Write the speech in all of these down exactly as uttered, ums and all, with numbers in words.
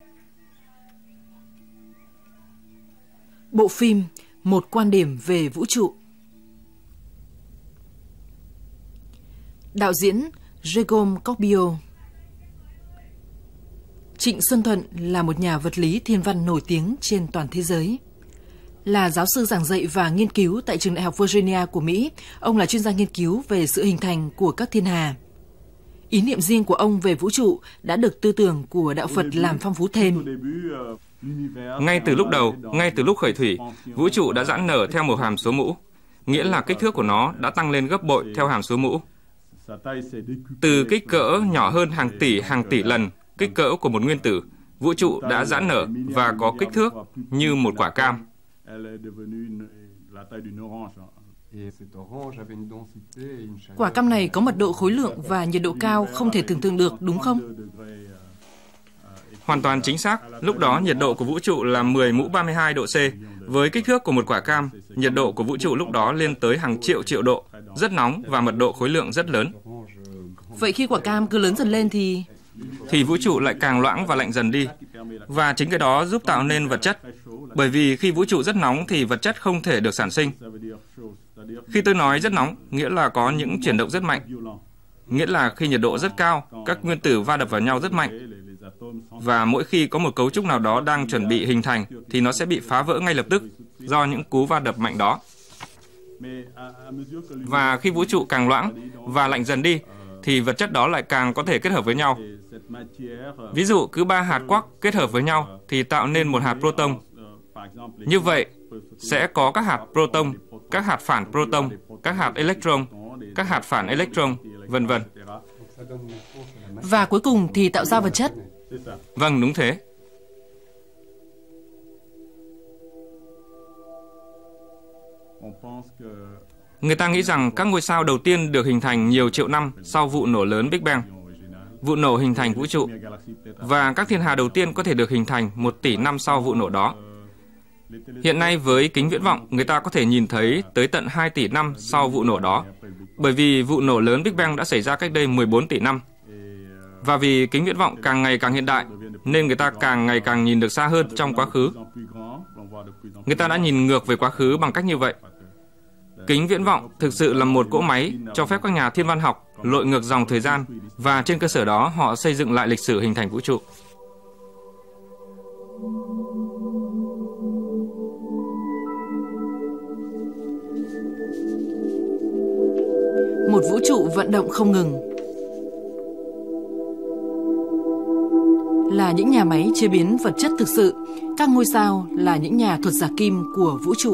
Bộ phim Một quan điểm về vũ trụ. Đạo diễn Jérôme Corbiot. Trịnh Xuân Thuận là một nhà vật lý thiên văn nổi tiếng trên toàn thế giới. Là giáo sư giảng dạy và nghiên cứu tại trường đại học Virginia của Mỹ, ông là chuyên gia nghiên cứu về sự hình thành của các thiên hà. Ý niệm riêng của ông về vũ trụ đã được tư tưởng của đạo Phật làm phong phú thêm. Ngay từ lúc đầu, ngay từ lúc khởi thủy, vũ trụ đã giãn nở theo một hàm số mũ, nghĩa là kích thước của nó đã tăng lên gấp bội theo hàm số mũ. Từ kích cỡ nhỏ hơn hàng tỷ hàng tỷ lần kích cỡ của một nguyên tử, vũ trụ đã giãn nở và có kích thước như một quả cam. Quả cam này có mật độ khối lượng và nhiệt độ cao không thể tưởng tượng được, đúng không? Hoàn toàn chính xác, lúc đó nhiệt độ của vũ trụ là mười mũ ba mươi hai độ C. Với kích thước của một quả cam, nhiệt độ của vũ trụ lúc đó lên tới hàng triệu triệu độ, rất nóng và mật độ khối lượng rất lớn. Vậy khi quả cam cứ lớn dần lên thì... Thì vũ trụ lại càng loãng và lạnh dần đi. Và chính cái đó giúp tạo nên vật chất. Bởi vì khi vũ trụ rất nóng thì vật chất không thể được sản sinh. Khi tôi nói rất nóng, nghĩa là có những chuyển động rất mạnh. Nghĩa là khi nhiệt độ rất cao, các nguyên tử va đập vào nhau rất mạnh. Và mỗi khi có một cấu trúc nào đó đang chuẩn bị hình thành thì nó sẽ bị phá vỡ ngay lập tức do những cú va đập mạnh đó. Và khi vũ trụ càng loãng và lạnh dần đi thì vật chất đó lại càng có thể kết hợp với nhau. Ví dụ cứ ba hạt quark kết hợp với nhau thì tạo nên một hạt proton. Như vậy sẽ có các hạt proton, các hạt phản proton, các hạt electron, các hạt phản electron, vân vân. Và cuối cùng thì tạo ra vật chất. Vâng, đúng thế. Người ta nghĩ rằng các ngôi sao đầu tiên được hình thành nhiều triệu năm sau vụ nổ lớn Big Bang. Vụ nổ hình thành vũ trụ. Và các thiên hà đầu tiên có thể được hình thành một tỷ năm sau vụ nổ đó. Hiện nay với kính viễn vọng, người ta có thể nhìn thấy tới tận hai tỷ năm sau vụ nổ đó. Bởi vì vụ nổ lớn Big Bang đã xảy ra cách đây mười bốn tỷ năm. Và vì kính viễn vọng càng ngày càng hiện đại, nên người ta càng ngày càng nhìn được xa hơn trong quá khứ. Người ta đã nhìn ngược về quá khứ bằng cách như vậy. Kính viễn vọng thực sự là một cỗ máy cho phép các nhà thiên văn học lội ngược dòng thời gian và trên cơ sở đó họ xây dựng lại lịch sử hình thành vũ trụ. Một vũ trụ vận động không ngừng. Là những nhà máy chế biến vật chất thực sự, các ngôi sao là những nhà thuật giả kim của vũ trụ.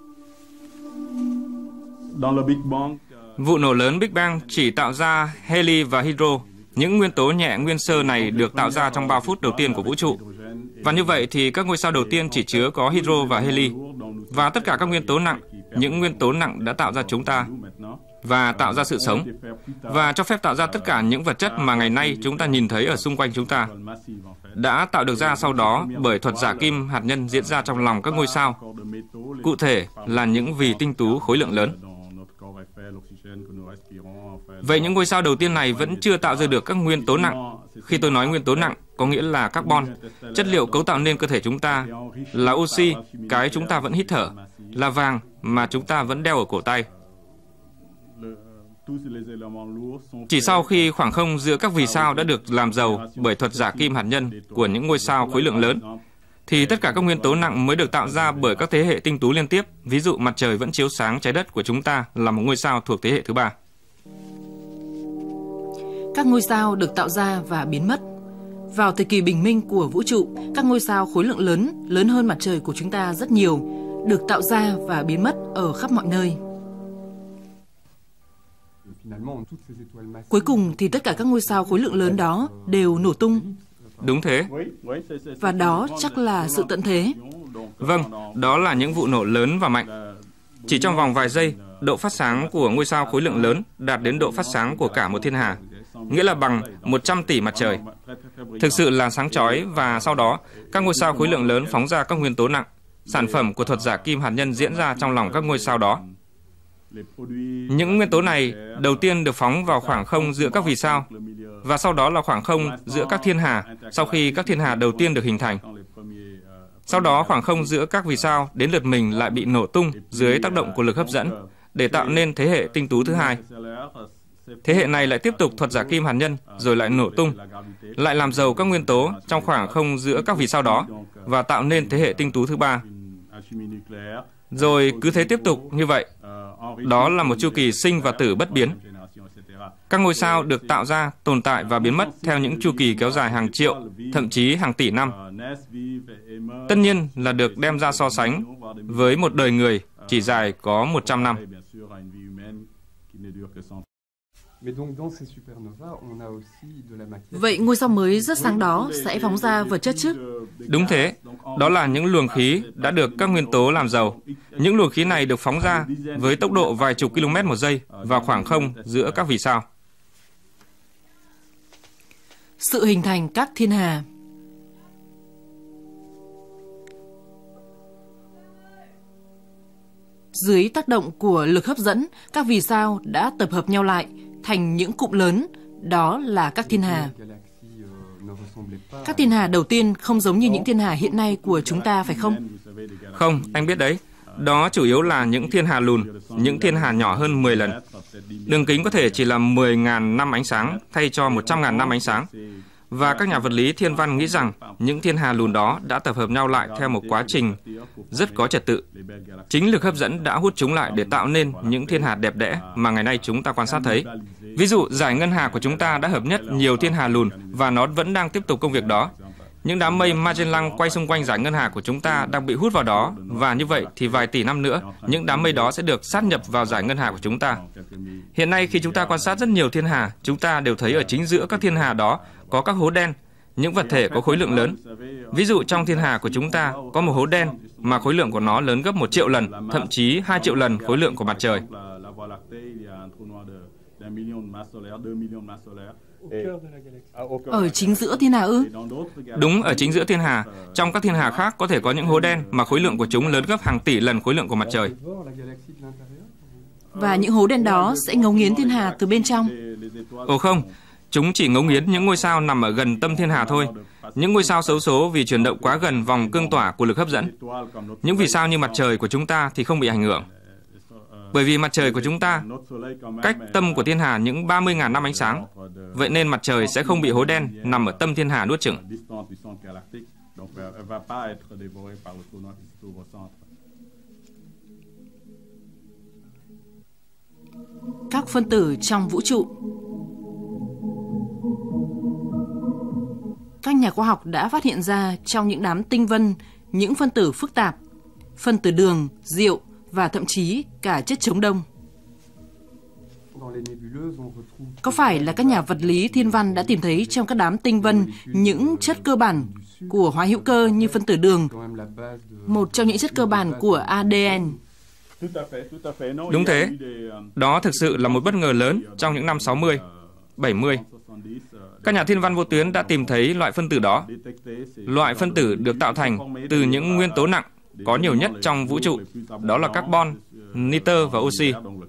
Vụ nổ lớn Big Bang chỉ tạo ra heli và hydro. Những nguyên tố nhẹ nguyên sơ này được tạo ra trong ba phút đầu tiên của vũ trụ. Và như vậy thì các ngôi sao đầu tiên chỉ chứa có hydro và heli. Và tất cả các nguyên tố nặng, những nguyên tố nặng đã tạo ra chúng ta và tạo ra sự sống và cho phép tạo ra tất cả những vật chất mà ngày nay chúng ta nhìn thấy ở xung quanh chúng ta, đã tạo được ra sau đó bởi thuật giả kim hạt nhân diễn ra trong lòng các ngôi sao, cụ thể là những vì tinh tú khối lượng lớn. Vậy những ngôi sao đầu tiên này vẫn chưa tạo ra được các nguyên tố nặng. Khi tôi nói nguyên tố nặng, có nghĩa là carbon, chất liệu cấu tạo nên cơ thể chúng ta, là oxy, cái chúng ta vẫn hít thở, là vàng mà chúng ta vẫn đeo ở cổ tay. Chỉ sau khi khoảng không giữa các vì sao đã được làm giàu bởi thuật giả kim hạt nhân của những ngôi sao khối lượng lớn, thì tất cả các nguyên tố nặng mới được tạo ra bởi các thế hệ tinh tú liên tiếp. Ví dụ mặt trời vẫn chiếu sáng trái đất của chúng ta là một ngôi sao thuộc thế hệ thứ ba. Các ngôi sao được tạo ra và biến mất. Vào thời kỳ bình minh của vũ trụ, các ngôi sao khối lượng lớn, lớn hơn mặt trời của chúng ta rất nhiều, được tạo ra và biến mất ở khắp mọi nơi. Cuối cùng thì tất cả các ngôi sao khối lượng lớn đó đều nổ tung. Đúng thế. Và đó chắc là sự tận thế. Vâng, đó là những vụ nổ lớn và mạnh. Chỉ trong vòng vài giây, độ phát sáng của ngôi sao khối lượng lớn đạt đến độ phát sáng của cả một thiên hà, nghĩa là bằng một trăm tỷ mặt trời. Thực sự là sáng chói và sau đó, các ngôi sao khối lượng lớn phóng ra các nguyên tố nặng, sản phẩm của thuật giả kim hạt nhân diễn ra trong lòng các ngôi sao đó. Những nguyên tố này đầu tiên được phóng vào khoảng không giữa các vì sao, và sau đó là khoảng không giữa các thiên hà sau khi các thiên hà đầu tiên được hình thành. Sau đó khoảng không giữa các vì sao đến lượt mình lại bị nổ tung dưới tác động của lực hấp dẫn để tạo nên thế hệ tinh tú thứ hai. Thế hệ này lại tiếp tục thuật giả kim hạt nhân rồi lại nổ tung, lại làm giàu các nguyên tố trong khoảng không giữa các vì sao đó và tạo nên thế hệ tinh tú thứ ba. Rồi cứ thế tiếp tục như vậy. Đó là một chu kỳ sinh và tử bất biến. Các ngôi sao được tạo ra, tồn tại và biến mất theo những chu kỳ kéo dài hàng triệu, thậm chí hàng tỷ năm. Tất nhiên là được đem ra so sánh với một đời người chỉ dài có một trăm năm. Vậy ngôi sao mới rất sáng đó sẽ phóng ra vật chất chứ? Đúng thế, đó là những luồng khí đã được các nguyên tố làm giàu. Những luồng khí này được phóng ra với tốc độ vài chục km một giây vào khoảng không giữa các vì sao. Sự hình thành các thiên hà. Dưới tác động của lực hấp dẫn, các vì sao đã tập hợp nhau lại thành những cụm lớn, đó là các thiên hà. Các thiên hà đầu tiên không giống như những thiên hà hiện nay của chúng ta, phải không? Không, anh biết đấy. Đó chủ yếu là những thiên hà lùn, những thiên hà nhỏ hơn mười lần. Đường kính có thể chỉ là mười nghìn năm ánh sáng thay cho một trăm nghìn năm ánh sáng. Và các nhà vật lý thiên văn nghĩ rằng những thiên hà lùn đó đã tập hợp nhau lại theo một quá trình rất có trật tự. Chính lực hấp dẫn đã hút chúng lại để tạo nên những thiên hà đẹp đẽ mà ngày nay chúng ta quan sát thấy. Ví dụ, dải ngân hà của chúng ta đã hợp nhất nhiều thiên hà lùn và nó vẫn đang tiếp tục công việc đó. Những đám mây Magellan quay xung quanh dải ngân hà của chúng ta đang bị hút vào đó, và như vậy thì vài tỷ năm nữa, những đám mây đó sẽ được sát nhập vào dải ngân hà của chúng ta. Hiện nay khi chúng ta quan sát rất nhiều thiên hà, chúng ta đều thấy ở chính giữa các thiên hà đó có các hố đen, những vật thể có khối lượng lớn. Ví dụ trong thiên hà của chúng ta có một hố đen mà khối lượng của nó lớn gấp một triệu lần, thậm chí hai triệu lần khối lượng của mặt trời. Ở chính giữa thiên hà ư? Đúng, ở chính giữa thiên hà. Trong các thiên hà khác có thể có những hố đen mà khối lượng của chúng lớn gấp hàng tỷ lần khối lượng của mặt trời. Và những hố đen đó sẽ ngấu nghiến thiên hà từ bên trong. Ồ không, chúng chỉ ngấu nghiến những ngôi sao nằm ở gần tâm thiên hà thôi. Những ngôi sao xấu số vì chuyển động quá gần vòng cương tỏa của lực hấp dẫn. Những vì sao như mặt trời của chúng ta thì không bị ảnh hưởng. Bởi vì mặt trời của chúng ta cách tâm của thiên hà những ba mươi nghìn năm ánh sáng. Vậy nên mặt trời sẽ không bị hố đen nằm ở tâm thiên hà nuốt chửng. Các phân tử trong vũ trụ. Các nhà khoa học đã phát hiện ra trong những đám tinh vân những phân tử phức tạp, phân tử đường, rượu và thậm chí cả chất chống đông. Có phải là các nhà vật lý thiên văn đã tìm thấy trong các đám tinh vân những chất cơ bản của hóa hữu cơ như phân tử đường, một trong những chất cơ bản của a đê en? Đúng thế. Đó thực sự là một bất ngờ lớn trong những năm sáu mươi, bảy mươi. Các nhà thiên văn vô tuyến đã tìm thấy loại phân tử đó. Loại phân tử được tạo thành từ những nguyên tố nặng có nhiều nhất trong vũ trụ, đó là carbon, nitơ và oxy.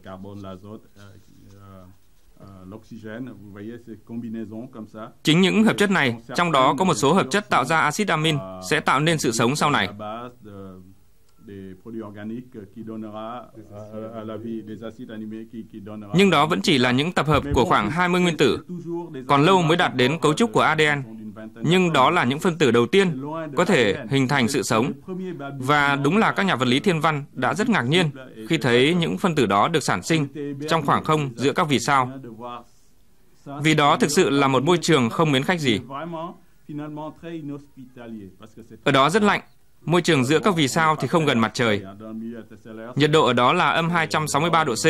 Chính những hợp chất này, trong đó có một số hợp chất tạo ra axit amin, sẽ tạo nên sự sống sau này. Nhưng đó vẫn chỉ là những tập hợp của khoảng hai mươi nguyên tử, còn lâu mới đạt đến cấu trúc của a đê en. Nhưng đó là những phân tử đầu tiên có thể hình thành sự sống. Và đúng là các nhà vật lý thiên văn đã rất ngạc nhiên khi thấy những phân tử đó được sản sinh trong khoảng không giữa các vì sao. Vì đó thực sự là một môi trường không mến khách gì. Ở đó rất lạnh. Môi trường giữa các vì sao thì không gần mặt trời. Nhiệt độ ở đó là âm hai trăm sáu mươi ba độ C.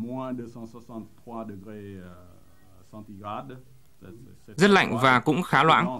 Rất lạnh và cũng khá loãng.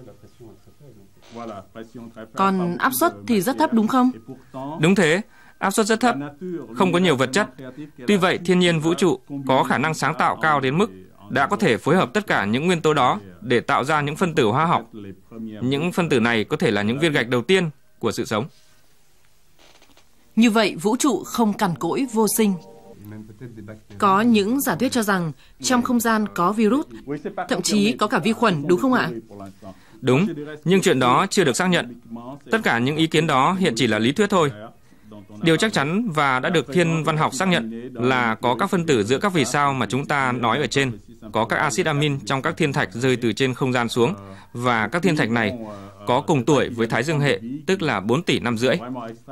Còn áp suất thì rất thấp đúng không? Đúng thế, áp suất rất thấp, không có nhiều vật chất. Tuy vậy, thiên nhiên vũ trụ có khả năng sáng tạo cao đến mức đã có thể phối hợp tất cả những nguyên tố đó để tạo ra những phân tử hóa học. Những phân tử này có thể là những viên gạch đầu tiên của sự sống. Như vậy, vũ trụ không cằn cỗi vô sinh. Có những giả thuyết cho rằng trong không gian có virus, thậm chí có cả vi khuẩn, đúng không ạ? Đúng, nhưng chuyện đó chưa được xác nhận. Tất cả những ý kiến đó hiện chỉ là lý thuyết thôi. Điều chắc chắn và đã được thiên văn học xác nhận là có các phân tử giữa các vì sao mà chúng ta nói ở trên, có các axit amin trong các thiên thạch rơi từ trên không gian xuống, và các thiên thạch này có cùng tuổi với Thái Dương hệ, tức là bốn tỷ năm rưỡi.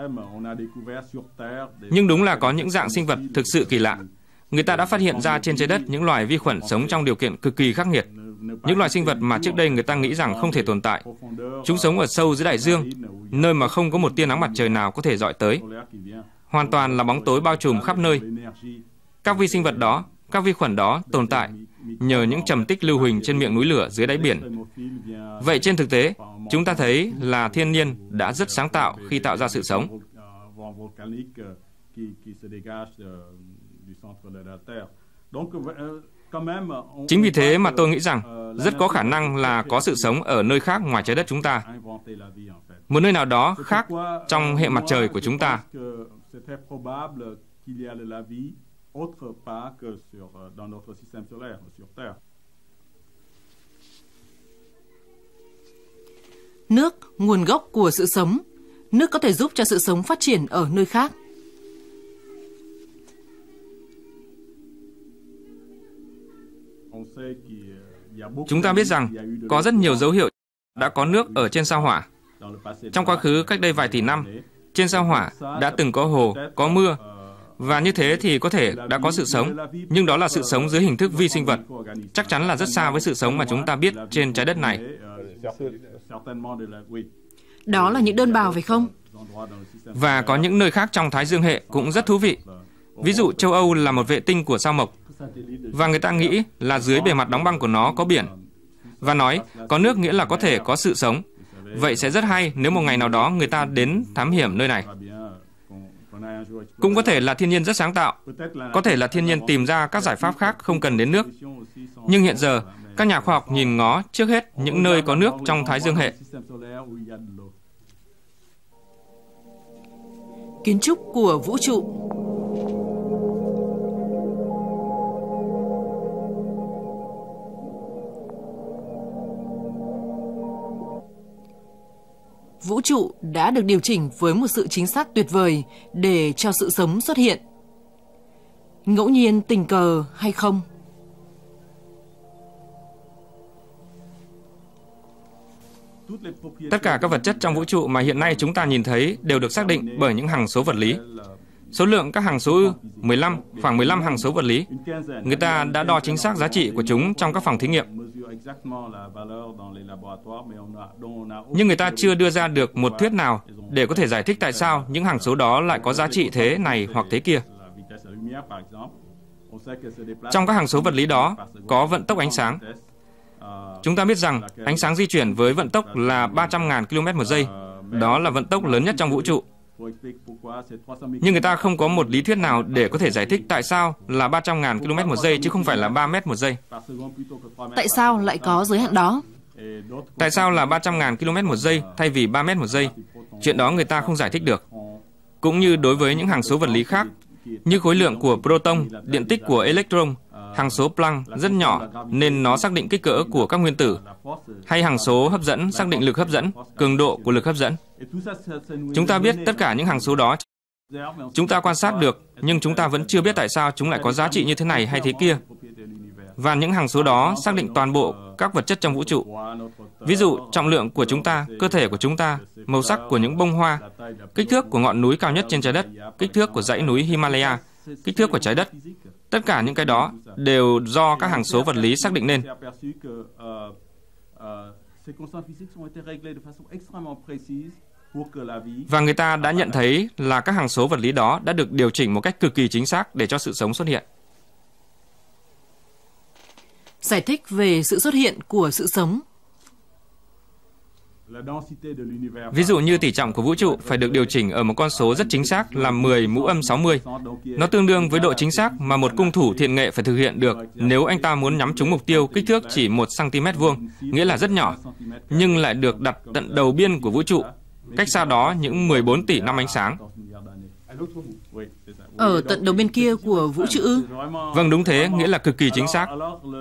Nhưng đúng là có những dạng sinh vật thực sự kỳ lạ. Người ta đã phát hiện ra trên trái đất những loài vi khuẩn sống trong điều kiện cực kỳ khắc nghiệt. Những loài sinh vật mà trước đây người ta nghĩ rằng không thể tồn tại. Chúng sống ở sâu dưới đại dương, nơi mà không có một tia nắng mặt trời nào có thể dọi tới. Hoàn toàn là bóng tối bao trùm khắp nơi. Các vi sinh vật đó, các vi khuẩn đó tồn tại nhờ những trầm tích lưu huỳnh trên miệng núi lửa dưới đáy biển. Vậy trên thực tế, chúng ta thấy là thiên nhiên đã rất sáng tạo khi tạo ra sự sống. Chính vì thế mà tôi nghĩ rằng rất có khả năng là có sự sống ở nơi khác ngoài trái đất chúng ta. Một nơi nào đó khác trong hệ mặt trời của chúng ta. Nước, nguồn gốc của sự sống. Nước có thể giúp cho sự sống phát triển ở nơi khác. Chúng ta biết rằng có rất nhiều dấu hiệu đã có nước ở trên sao Hỏa. Trong quá khứ, cách đây vài tỷ năm, trên sao Hỏa đã từng có hồ, có mưa, và như thế thì có thể đã có sự sống, nhưng đó là sự sống dưới hình thức vi sinh vật. Chắc chắn là rất xa với sự sống mà chúng ta biết trên trái đất này. Đó là những đơn bào phải không? Và có những nơi khác trong Thái Dương hệ cũng rất thú vị. Ví dụ châu Âu là một vệ tinh của sao Mộc, và người ta nghĩ là dưới bề mặt đóng băng của nó có biển, và nói có nước nghĩa là có thể có sự sống. Vậy sẽ rất hay nếu một ngày nào đó người ta đến thám hiểm nơi này. Cũng có thể là thiên nhiên rất sáng tạo, có thể là thiên nhiên tìm ra các giải pháp khác không cần đến nước. Nhưng hiện giờ, các nhà khoa học nhìn ngó trước hết những nơi có nước trong Thái Dương hệ. Kiến trúc của vũ trụ. Vũ trụ đã được điều chỉnh với một sự chính xác tuyệt vời để cho sự sống xuất hiện. Ngẫu nhiên, tình cờ hay không? Tất cả các vật chất trong vũ trụ mà hiện nay chúng ta nhìn thấy đều được xác định bởi những hằng số vật lý. Số lượng các hằng số ư, mười lăm, khoảng mười lăm hằng số vật lý. Người ta đã đo chính xác giá trị của chúng trong các phòng thí nghiệm. Nhưng người ta chưa đưa ra được một thuyết nào để có thể giải thích tại sao những hằng số đó lại có giá trị thế này hoặc thế kia. Trong các hằng số vật lý đó có vận tốc ánh sáng. Chúng ta biết rằng ánh sáng di chuyển với vận tốc là ba trăm nghìn ki lô mét một giây. Đó là vận tốc lớn nhất trong vũ trụ. Nhưng người ta không có một lý thuyết nào để có thể giải thích tại sao là ba trăm nghìn ki lô mét một giây chứ không phải là ba mét một giây. Tại sao lại có giới hạn đó? Tại sao là ba trăm nghìn ki lô mét một giây thay vì ba mét một giây? Chuyện đó người ta không giải thích được. Cũng như đối với những hằng số vật lý khác, như khối lượng của proton, điện tích của electron, hằng số Planck rất nhỏ nên nó xác định kích cỡ của các nguyên tử, hay hằng số hấp dẫn xác định lực hấp dẫn, cường độ của lực hấp dẫn. Chúng ta biết tất cả những hằng số đó. Chúng ta quan sát được, nhưng chúng ta vẫn chưa biết tại sao chúng lại có giá trị như thế này hay thế kia. Và những hằng số đó xác định toàn bộ các vật chất trong vũ trụ. Ví dụ, trọng lượng của chúng ta, cơ thể của chúng ta, màu sắc của những bông hoa, kích thước của ngọn núi cao nhất trên trái đất, kích thước của dãy núi Himalaya, kích thước của trái đất. Tất cả những cái đó đều do các hằng số vật lý xác định nên. Và người ta đã nhận thấy là các hằng số vật lý đó đã được điều chỉnh một cách cực kỳ chính xác để cho sự sống xuất hiện. Giải thích về sự xuất hiện của sự sống. Ví dụ như tỷ trọng của vũ trụ phải được điều chỉnh ở một con số rất chính xác là mười mũ âm sáu mươi. Nó tương đương với độ chính xác mà một cung thủ thiện nghệ phải thực hiện được nếu anh ta muốn nhắm trúng mục tiêu kích thước chỉ một xăng-ti-mét vuông, nghĩa là rất nhỏ, nhưng lại được đặt tận đầu biên của vũ trụ, cách xa đó những mười bốn tỷ năm ánh sáng. Ở tận đầu bên kia của vũ trụ ư? Vâng, đúng thế, nghĩa là cực kỳ chính xác.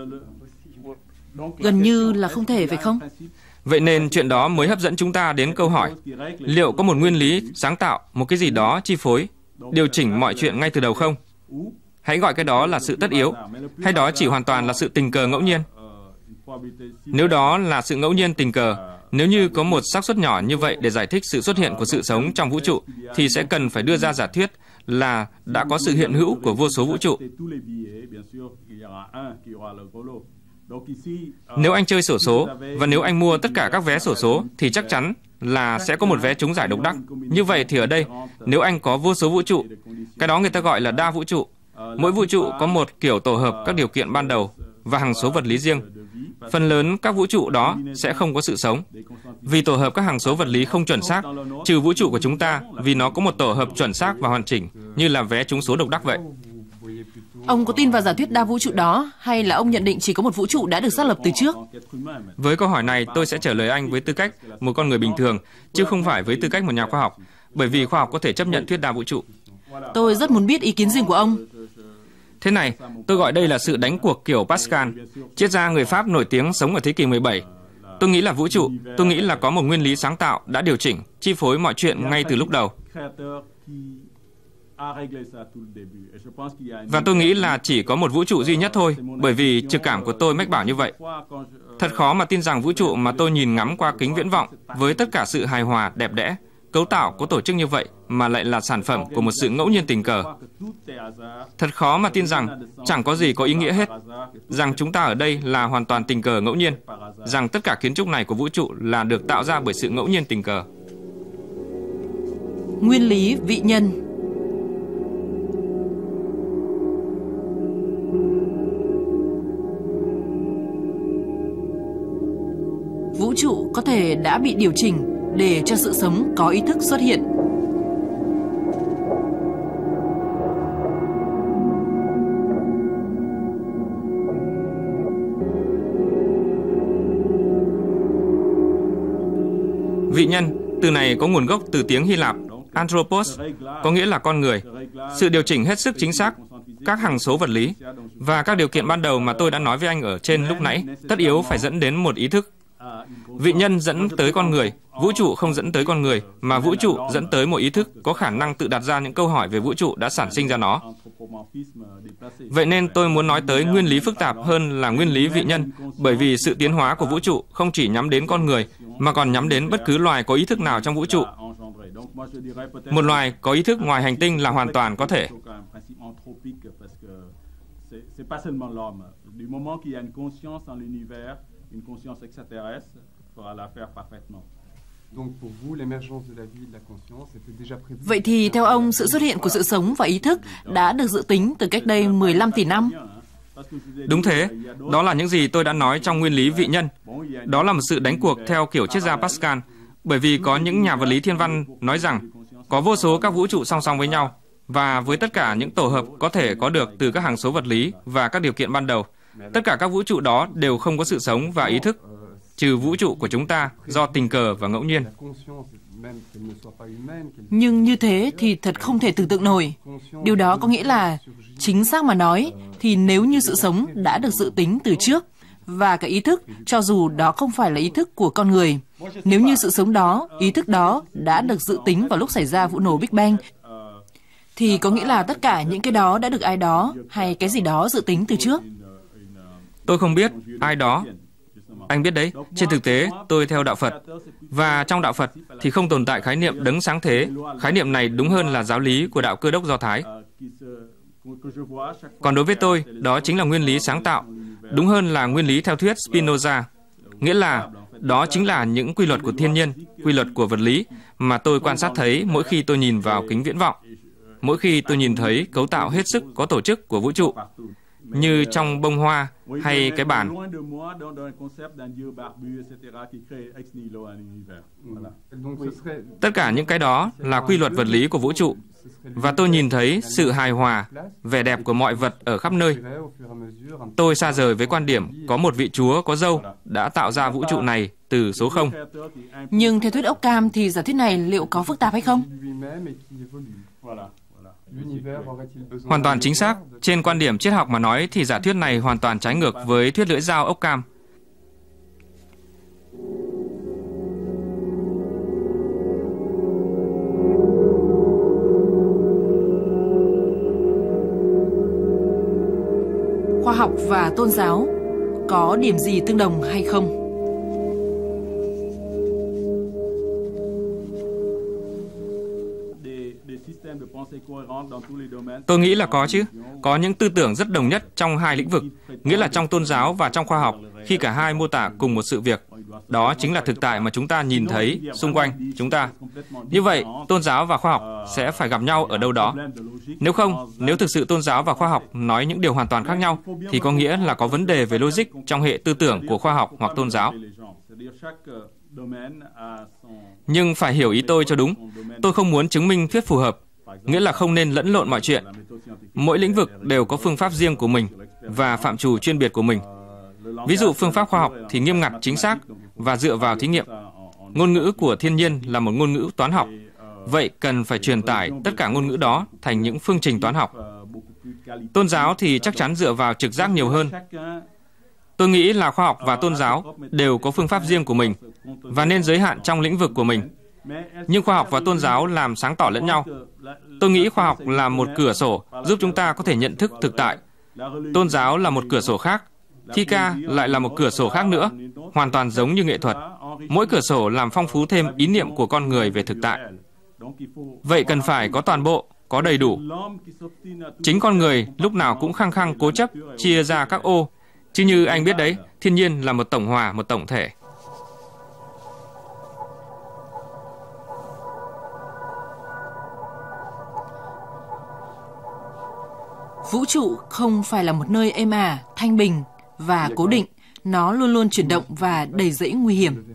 Gần như là không thể, phải không? Vậy nên chuyện đó mới hấp dẫn chúng ta đến câu hỏi, liệu có một nguyên lý sáng tạo, một cái gì đó chi phối, điều chỉnh mọi chuyện ngay từ đầu không? Hãy gọi cái đó là sự tất yếu, hay đó chỉ hoàn toàn là sự tình cờ ngẫu nhiên? Nếu đó là sự ngẫu nhiên tình cờ, nếu như có một xác suất nhỏ như vậy để giải thích sự xuất hiện của sự sống trong vũ trụ, thì sẽ cần phải đưa ra giả thuyết là đã có sự hiện hữu của vô số vũ trụ. Nếu anh chơi xổ số, và nếu anh mua tất cả các vé xổ số, thì chắc chắn là sẽ có một vé trúng giải độc đắc. Như vậy thì ở đây, nếu anh có vô số vũ trụ, cái đó người ta gọi là đa vũ trụ. Mỗi vũ trụ có một kiểu tổ hợp các điều kiện ban đầu và hằng số vật lý riêng. Phần lớn các vũ trụ đó sẽ không có sự sống, vì tổ hợp các hằng số vật lý không chuẩn xác, trừ vũ trụ của chúng ta, vì nó có một tổ hợp chuẩn xác và hoàn chỉnh, như là vé trúng số độc đắc vậy. Ông có tin vào giả thuyết đa vũ trụ đó, hay là ông nhận định chỉ có một vũ trụ đã được xác lập từ trước? Với câu hỏi này, tôi sẽ trả lời anh với tư cách một con người bình thường, chứ không phải với tư cách một nhà khoa học, bởi vì khoa học có thể chấp nhận thuyết đa vũ trụ. Tôi rất muốn biết ý kiến riêng của ông. Thế này, tôi gọi đây là sự đánh cuộc kiểu Pascal, triết gia người Pháp nổi tiếng sống ở thế kỷ mười bảy. Tôi nghĩ là vũ trụ, tôi nghĩ là có một nguyên lý sáng tạo đã điều chỉnh, chi phối mọi chuyện ngay từ lúc đầu. Và tôi nghĩ là chỉ có một vũ trụ duy nhất thôi, bởi vì trực cảm của tôi mách bảo như vậy. Thật khó mà tin rằng vũ trụ mà tôi nhìn ngắm qua kính viễn vọng với tất cả sự hài hòa, đẹp đẽ, cấu tạo có tổ chức như vậy mà lại là sản phẩm của một sự ngẫu nhiên tình cờ. Thật khó mà tin rằng chẳng có gì có ý nghĩa hết, rằng chúng ta ở đây là hoàn toàn tình cờ ngẫu nhiên, rằng tất cả kiến trúc này của vũ trụ là được tạo ra bởi sự ngẫu nhiên tình cờ. Nguyên lý vị nhân. Vũ trụ có thể đã bị điều chỉnh để cho sự sống có ý thức xuất hiện. Vị nhân, từ này có nguồn gốc từ tiếng Hy Lạp, anthropos, có nghĩa là con người. Sự điều chỉnh hết sức chính xác các hằng số vật lý và các điều kiện ban đầu mà tôi đã nói với anh ở trên lúc nãy, tất yếu phải dẫn đến một ý thức. Vị nhân dẫn tới con người, vũ trụ không dẫn tới con người, mà vũ trụ dẫn tới một ý thức có khả năng tự đặt ra những câu hỏi về vũ trụ đã sản sinh ra nó. Vậy nên tôi muốn nói tới nguyên lý phức tạp hơn là nguyên lý vị nhân, bởi vì sự tiến hóa của vũ trụ không chỉ nhắm đến con người, mà còn nhắm đến bất cứ loài có ý thức nào trong vũ trụ. Một loài có ý thức ngoài hành tinh là hoàn toàn có thể. Une conscience extraterrestre fera l'affaire parfaitement. Vậy thì theo ông, sự xuất hiện của sự sống và ý thức đã được dự tính từ cách đây mười lăm tỷ năm? Đúng thế, đó là những gì tôi đã nói trong nguyên lý vị nhân. Đó là một sự đánh cuộc theo kiểu triết gia Pascal, bởi vì có những nhà vật lý thiên văn nói rằng có vô số các vũ trụ song song với nhau, và với tất cả những tổ hợp có thể có được từ các hằng số vật lý và các điều kiện ban đầu. Tất cả các vũ trụ đó đều không có sự sống và ý thức, trừ vũ trụ của chúng ta do tình cờ và ngẫu nhiên. Nhưng như thế thì thật không thể tưởng tượng nổi. Điều đó có nghĩa là, chính xác mà nói, thì nếu như sự sống đã được dự tính từ trước, và cái ý thức, cho dù đó không phải là ý thức của con người, nếu như sự sống đó, ý thức đó đã được dự tính vào lúc xảy ra vụ nổ Big Bang, thì có nghĩa là tất cả những cái đó đã được ai đó hay cái gì đó dự tính từ trước. Tôi không biết ai đó. Anh biết đấy, trên thực tế tôi theo đạo Phật. Và trong đạo Phật thì không tồn tại khái niệm đấng sáng thế. Khái niệm này đúng hơn là giáo lý của đạo Cơ đốc Do Thái. Còn đối với tôi, đó chính là nguyên lý sáng tạo. Đúng hơn là nguyên lý theo thuyết Spinoza. Nghĩa là đó chính là những quy luật của thiên nhiên, quy luật của vật lý mà tôi quan sát thấy mỗi khi tôi nhìn vào kính viễn vọng. Mỗi khi tôi nhìn thấy cấu tạo hết sức có tổ chức của vũ trụ, như trong bông hoa hay cái bàn. Tất cả những cái đó là quy luật vật lý của vũ trụ. Và tôi nhìn thấy sự hài hòa, vẻ đẹp của mọi vật ở khắp nơi. Tôi xa rời với quan điểm có một vị chúa có râu đã tạo ra vũ trụ này từ số không. Nhưng theo thuyết Occam thì giả thuyết này liệu có phức tạp hay không? Hoàn toàn chính xác. Trên quan điểm triết học mà nói thì giả thuyết này hoàn toàn trái ngược với thuyết lưỡi dao ốc cam. Khoa học và tôn giáo có điểm gì tương đồng hay không? Tôi nghĩ là có chứ. Có những tư tưởng rất đồng nhất trong hai lĩnh vực, nghĩa là trong tôn giáo và trong khoa học, khi cả hai mô tả cùng một sự việc. Đó chính là thực tại mà chúng ta nhìn thấy xung quanh chúng ta. Như vậy, tôn giáo và khoa học sẽ phải gặp nhau ở đâu đó. Nếu không, nếu thực sự tôn giáo và khoa học nói những điều hoàn toàn khác nhau, thì có nghĩa là có vấn đề về logic trong hệ tư tưởng của khoa học hoặc tôn giáo. Nhưng phải hiểu ý tôi cho đúng. Tôi không muốn chứng minh thuyết phù hợp, nghĩa là không nên lẫn lộn mọi chuyện. Mỗi lĩnh vực đều có phương pháp riêng của mình và phạm trù chuyên biệt của mình. Ví dụ phương pháp khoa học thì nghiêm ngặt, chính xác và dựa vào thí nghiệm. Ngôn ngữ của thiên nhiên là một ngôn ngữ toán học. Vậy cần phải truyền tải tất cả ngôn ngữ đó thành những phương trình toán học. Tôn giáo thì chắc chắn dựa vào trực giác nhiều hơn. Tôi nghĩ là khoa học và tôn giáo đều có phương pháp riêng của mình và nên giới hạn trong lĩnh vực của mình. Nhưng khoa học và tôn giáo làm sáng tỏ lẫn nhau. Tôi nghĩ khoa học là một cửa sổ giúp chúng ta có thể nhận thức thực tại. Tôn giáo là một cửa sổ khác. Thi ca lại là một cửa sổ khác nữa, hoàn toàn giống như nghệ thuật. Mỗi cửa sổ làm phong phú thêm ý niệm của con người về thực tại. Vậy cần phải có toàn bộ, có đầy đủ. Chính con người lúc nào cũng khăng khăng cố chấp chia ra các ô. Chứ như anh biết đấy, thiên nhiên là một tổng hòa, một tổng thể. Vũ trụ không phải là một nơi êm ả, thanh bình và cố định. Nó luôn luôn chuyển động và đầy rẫy nguy hiểm.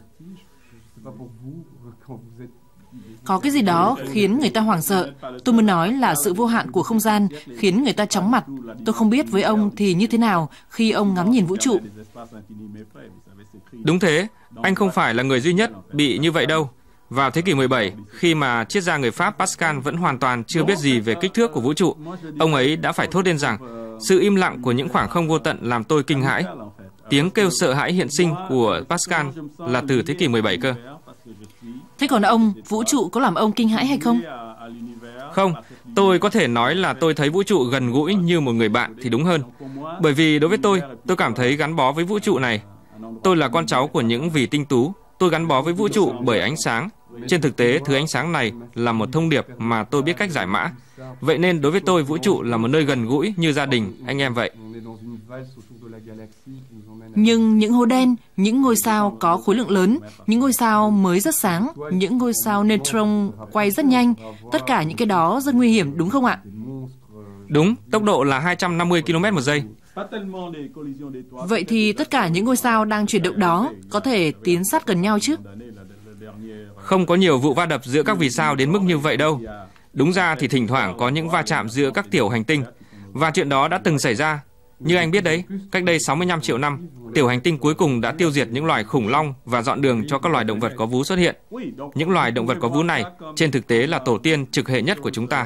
Có cái gì đó khiến người ta hoảng sợ. Tôi muốn nói là sự vô hạn của không gian khiến người ta chóng mặt. Tôi không biết với ông thì như thế nào khi ông ngắm nhìn vũ trụ. Đúng thế, anh không phải là người duy nhất bị như vậy đâu. Vào thế kỷ mười bảy, khi mà triết gia người Pháp Pascal vẫn hoàn toàn chưa biết gì về kích thước của vũ trụ, ông ấy đã phải thốt lên rằng sự im lặng của những khoảng không vô tận làm tôi kinh hãi. Tiếng kêu sợ hãi hiện sinh của Pascal là từ thế kỷ mười bảy cơ. Thế còn ông, vũ trụ có làm ông kinh hãi hay không? Không, tôi có thể nói là tôi thấy vũ trụ gần gũi như một người bạn thì đúng hơn. Bởi vì đối với tôi, tôi cảm thấy gắn bó với vũ trụ này. Tôi là con cháu của những vì tinh tú. Tôi gắn bó với vũ trụ bởi ánh sáng. Trên thực tế, thứ ánh sáng này là một thông điệp mà tôi biết cách giải mã. Vậy nên đối với tôi, vũ trụ là một nơi gần gũi như gia đình, anh em vậy. Nhưng những hố đen, những ngôi sao có khối lượng lớn, những ngôi sao mới rất sáng, những ngôi sao neutron quay rất nhanh, tất cả những cái đó rất nguy hiểm, đúng không ạ? Đúng, tốc độ là hai trăm năm mươi ki lô mét một giây. Vậy thì tất cả những ngôi sao đang chuyển động đó có thể tiến sát gần nhau chứ? Không có nhiều vụ va đập giữa các vì sao đến mức như vậy đâu. Đúng ra thì thỉnh thoảng có những va chạm giữa các tiểu hành tinh. Và chuyện đó đã từng xảy ra. Như anh biết đấy, cách đây sáu mươi lăm triệu năm, tiểu hành tinh cuối cùng đã tiêu diệt những loài khủng long và dọn đường cho các loài động vật có vú xuất hiện. Những loài động vật có vú này, trên thực tế là tổ tiên trực hệ nhất của chúng ta.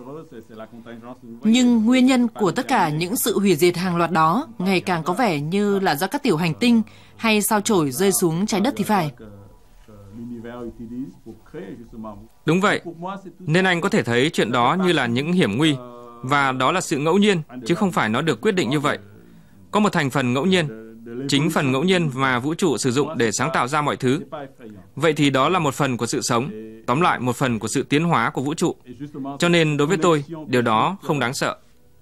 Nhưng nguyên nhân của tất cả những sự hủy diệt hàng loạt đó ngày càng có vẻ như là do các tiểu hành tinh hay sao chổi rơi xuống trái đất thì phải. Đúng vậy, nên anh có thể thấy chuyện đó như là những hiểm nguy, và đó là sự ngẫu nhiên, chứ không phải nó được quyết định như vậy. Có một thành phần ngẫu nhiên, chính phần ngẫu nhiên mà vũ trụ sử dụng để sáng tạo ra mọi thứ. Vậy thì đó là một phần của sự sống, tóm lại một phần của sự tiến hóa của vũ trụ. Cho nên đối với tôi, điều đó không đáng sợ.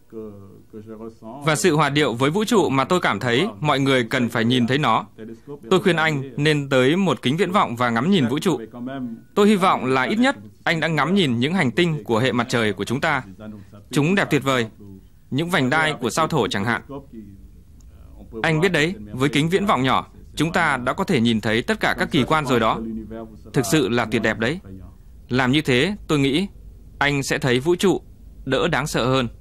Và sự hòa điệu với vũ trụ mà tôi cảm thấy mọi người cần phải nhìn thấy nó. Tôi khuyên anh nên tới một kính viễn vọng và ngắm nhìn vũ trụ. Tôi hy vọng là ít nhất anh đã ngắm nhìn những hành tinh của hệ mặt trời của chúng ta. Chúng đẹp tuyệt vời. Những vành đai của sao Thổ chẳng hạn. Anh biết đấy, với kính viễn vọng nhỏ, chúng ta đã có thể nhìn thấy tất cả các kỳ quan rồi đó. Thực sự là tuyệt đẹp đấy. Làm như thế, tôi nghĩ anh sẽ thấy vũ trụ đỡ đáng sợ hơn.